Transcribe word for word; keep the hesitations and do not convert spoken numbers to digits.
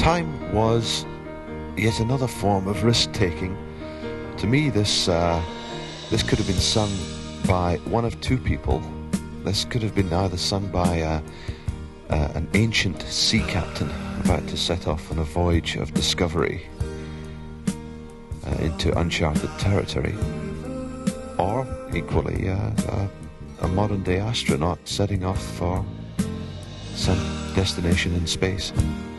time was yet another form of risk-taking. To me, this uh, this could have been sung by one of two people. This could have been either sung by uh, uh, an ancient sea captain about to set off on a voyage of discovery uh, into uncharted territory, or equally uh, uh, a modern-day astronaut setting off for some destination in space.